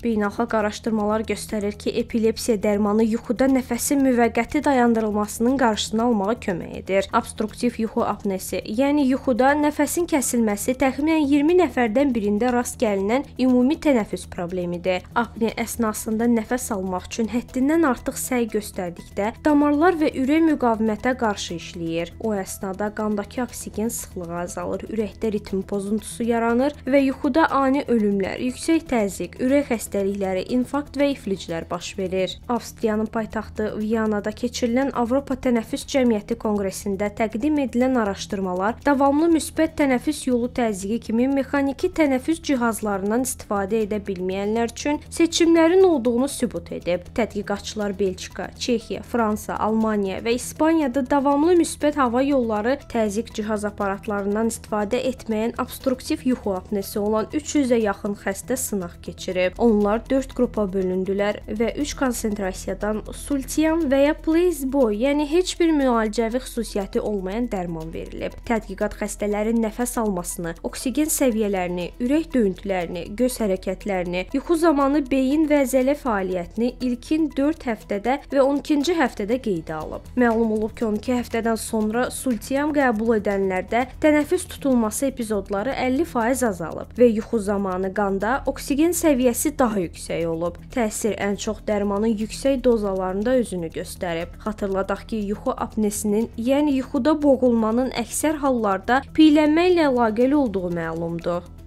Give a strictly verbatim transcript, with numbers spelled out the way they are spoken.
Beynəlxalq araşdırmalar göstərir ki, epilepsiya dərmanı yuxuda nəfəsin müvəqqəti dayandırılmasının qarşısını almağa kömək edir. Obstruktiv yuxu apnesi, yəni yuxuda nəfəsin kəsilməsi təxminən iyirmi nəfərdən birində rast gəlinən ümumi tənəffüs problemidir. Apne əsnasında nəfəs almaq üçün həddindən artıq səy göstərdikdə damarlar və ürək müqavimətə qarşı işləyir. O əsnada qandakı oksigen sıxlığı azalır, ürəkdə ritm pozuntusu yaranır və yuxuda ani ölümlər, yüksək təzyiq, ürək xəstəlikləri, infarkt və ifliclər baş verir. Avstriyanın paytaxtı Viyanada keçirilən Avropa Tənəffüs Cəmiyyəti konqresində təqdim edilən araşdırmalar davamlı müsbət tənəffüs yolu təzyiqi kimi mexaniki tənəffüs cihazlarından istifadə edə bilməyənlər üçün seçimlərin olduğunu sübut edib. Tədqiqatçılar Belçika, Çexiya, Fransa, Almaniya və İspaniyada davamlı müsbət hava yolları təzyiq cihaz aparatlarından istifadə etməyən obstruktiv yuxu apnesi olan üç yüzə yaxın xəstə sınaq keçirib. Onlar dörd qrupa bölündülər və üç konsentrasiyadan sultiam və ya placebo, yəni heç bir müalicəvi xüsusiyyəti olmayan dərman verilib. Tədqiqat xəstələrin nəfəs almasını, oksigen səviyyələrini, ürək döyüntülərini, göz hərəkətlərini, yuxu zamanı beyin və zələ fəaliyyətini ilkin dörd həftədə və on ikinci həftədə qeydə alıb. Məlum olub ki, on iki həftədən sonra sultiam qəbul edənlərdə tənəffüs tutulması epizodları əlli faiz azalıb və yuxu zamanı qanda oksigen səviyyəsi daha yüksək olub. Təsir ən çox dərmanın yüksək dozalarında özünü göstərib. Xatırladaq ki, yuxu apnesinin, yəni yuxuda boğulmanın əksər hallarda piylənmə ilə əlaqəli olduğu məlumdur.